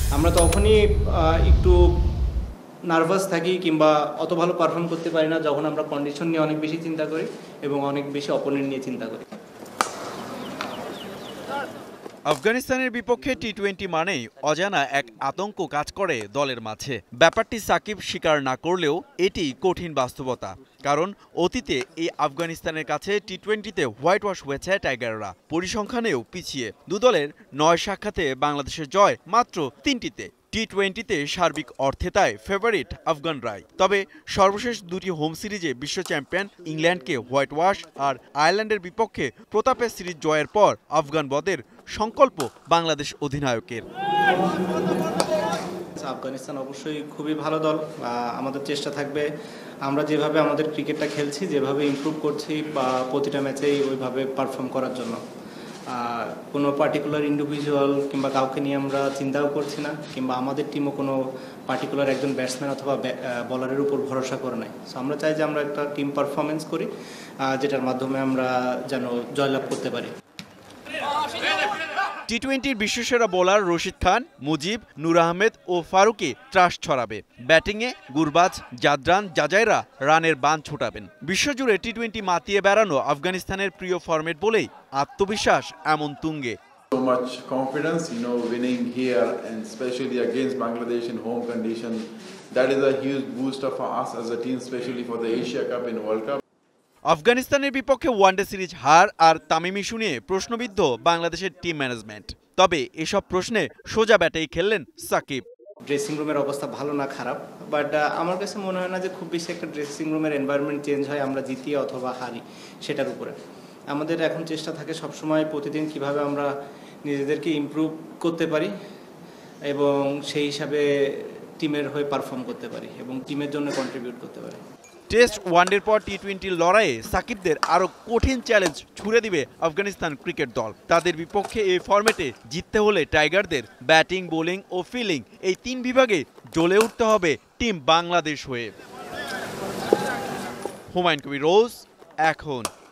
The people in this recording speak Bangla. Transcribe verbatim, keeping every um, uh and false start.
আমরা তখনই একটু নার্ভাস থাকি কিংবা অত ভালো পারফর্ম করতে পারি না যখন আমরা কন্ডিশন নিয়ে অনেক বেশি চিন্তা করি এবং অনেক বেশি অপোনেন্ট নিয়ে চিন্তা করি। আফগানিস্তানের বিপক্ষে টি টোয়েন্টি মানেই অজানা এক আতঙ্ক কাজ করে দলের মাঝে। ব্যাপারটি সাকিব স্বীকার না করলেও এটি কঠিন বাস্তবতা, কারণ অতীতে এই আফগানিস্তানের কাছে টি টোয়েন্টিতে হোয়াইট ওয়াশ হয়েছে টাইগাররা। পরিসংখ্যানেও পিছিয়ে, দুদলের নয় সাক্ষাতে বাংলাদেশের জয় মাত্র তিনটিতে। টি টোয়েন্টিতে সার্বিক অর্থে তাই ফেভারিট আফগানরাই। তবে সর্বশেষ দুটি হোম সিরিজে বিশ্ব চ্যাম্পিয়ন ইংল্যান্ডকে হোয়াইট ওয়াশ আর আয়ারল্যান্ডের বিপক্ষে প্রতাপের সিরিজ জয়ের পর আফগান বদের সংকল্প বাংলাদেশ অধিনায়কের। আফগানিস্তান অবশ্যই খুবই ভালো দল, আমাদের চেষ্টা থাকবে আমরা যেভাবে আমাদের ক্রিকেটটা খেলছি, যেভাবে ইমপ্রুভ করছি বা প্রতিটা ম্যাচেই ওইভাবে পারফর্ম করার জন্য। কোনো পার্টিকুলার ইন্ডিভিজুয়াল কিংবা কাউকে নিয়ে আমরা চিন্তাও করছি না, কিংবা আমাদের টিমও কোনো পার্টিকুলার একজন ব্যাটসম্যান অথবা বলারের উপর ভরসা করে নাই। সো আমরা চাই যে আমরা একটা টিম পারফরমেন্স করি, যেটার মাধ্যমে আমরা যেন জয়লাভ করতে পারি। টি টোয়েন্টির বিশ্বসেরা বোলার রশিদ খান, মুজিব, নূর আহমেদ ও ফারুকি ত্রাস ছড়াবে। ব্যাটিংয়ে গুরবাজ, জাদরান, জাজাইরা রানের বান ছোটাবেন। বিশ্বজুড়ে টি টোয়েন্টি মাতিয়ে বেড়ানো আফগানিস্তানের প্রিয় ফরম্যাট বলেই আত্মবিশ্বাস এমন তুঙ্গে। So much confidence, you know, winning here and especially against Bangladesh in home condition. That is a huge booster for us as a team, especially for the Asia Cup and World Cup. আফগানিস্তানের বিপক্ষে ওয়ানডে সিরিজ হার আর তামিম ইস্যু নিয়ে প্রশ্নবিদ্ধ বাংলাদেশের টিম ম্যানেজমেন্ট। তবে এসব প্রশ্নে সোজা ব্যাটেই খেললেন সাকিব। ড্রেসিং রুমের অবস্থা ভালো না খারাপ, বাট আমার কাছে মনে হয় না যে খুব বেশি একটা ড্রেসিং রুমের এনভায়রনমেন্ট চেঞ্জ হয় আমরা জিতি অথবা হারি সেটার উপরে। আমাদের এখন চেষ্টা থাকে সবসময় প্রতিদিন কিভাবে আমরা নিজেদেরকে ইমপ্রুভ করতে পারি এবং সেই হিসাবে টিমের হয়ে পারফর্ম করতে পারি এবং টিমের জন্য কন্ট্রিবিউট করতে পারি। টেস্ট ওয়ানডের পর টি টোয়েন্টির লড়াইয়ে সাকিবদের আরও কঠিন চ্যালেঞ্জ ছুড়ে দিবে আফগানিস্তান ক্রিকেট দল। তাদের বিপক্ষে এই ফরম্যাটে জিততে হলে টাইগারদের ব্যাটিং, বোলিং ও ফিল্ডিং এই তিন বিভাগে জ্বলে উঠতে হবে টিম বাংলাদেশ হয়ে। হুমায়ুন কবির রোজ, এখন।